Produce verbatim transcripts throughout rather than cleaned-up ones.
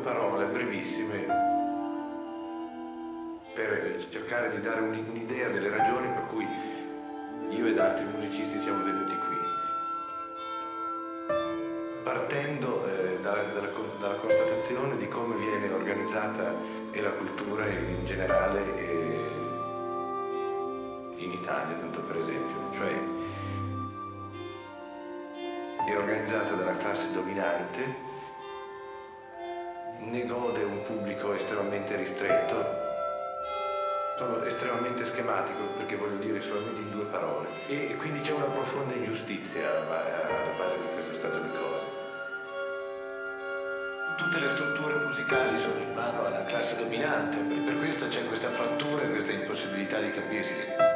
parole brevissime per cercare di dare un'idea delle ragioni per cui io ed altri musicisti siamo venuti qui. Partendo eh, dalla, dalla, dalla constatazione di come viene organizzata e la cultura in generale e in Italia, tanto per esempio, cioè è organizzata dalla classe dominante, ne gode un pubblico estremamente ristretto. Sono estremamente schematico perché voglio dire solamente in due parole e quindi c'è una profonda ingiustizia alla base di questo stato di cose. Tutte le strutture musicali sono in mano alla classe dominante e per questo c'è questa frattura e questa impossibilità di capirsi.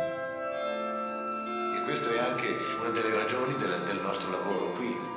E questo è anche una delle ragioni del, del nostro lavoro qui.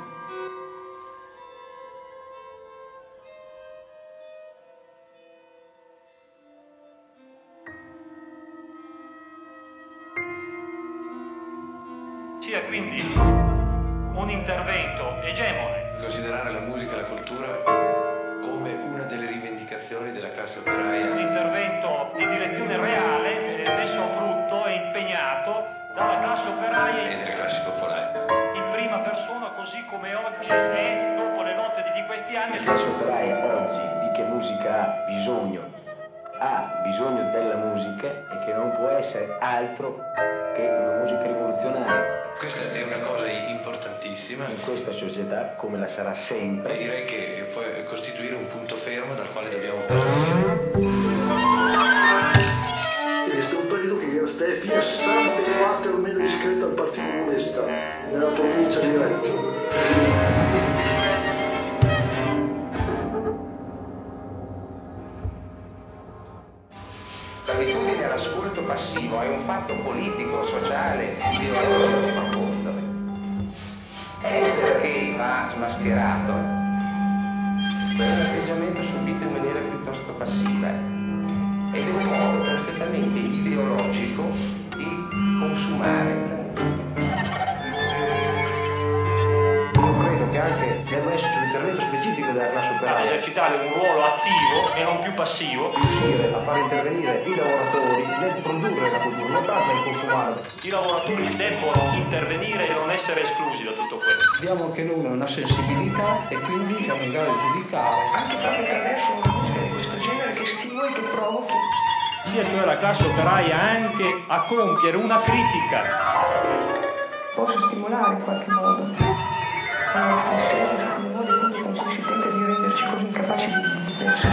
Sia quindi un intervento egemone. Considerare la musica e la cultura come una delle rivendicazioni della classe operaia. Un intervento di direzione reale, messo a frutto e impegnato dalla classe operaia e delle classi popolari. In prima persona, così come oggi è, dopo le notte di questi anni. La classe operaia oggi di che musica ha bisogno? Ha bisogno della musica e che non può essere altro che una musica rivoluzionaria. Questa è una cosa importantissima. In questa società, come la sarà sempre. E direi che può costituire un punto fermo dal quale dobbiamo partire. Questo è un periodo che è fino a sessantaquattro meno iscritto al Partito Comunista, nella provincia di Reggio. L'abitudine all'ascolto passivo è un fatto politico, sociale, ideologico profondo. Ecco perché va smascherato quell'atteggiamento subito in maniera piuttosto passiva ed è un modo perfettamente ideologico di consumare la musica. Io credo che anche debba esserci un intervento specifico della classe operaia. A esercitare un ruolo attivo e non più passivo. Riuscire a far intervenire i lavoratori nel produrre la cultura, non tanto nel consumare. I lavoratori debbono intervenire e non essere esclusi da tutto questo. Abbiamo anche noi una sensibilità e quindi siamo in grado di giudicare. Anche proprio attraverso una musica di questo genere che stimoli, che provochi. Sia cioè la classe operaia anche a compiere una critica. Posso stimolare in qualche modo una riflessione su come modo con cui si tenta di renderci così incapaci di, di pensare.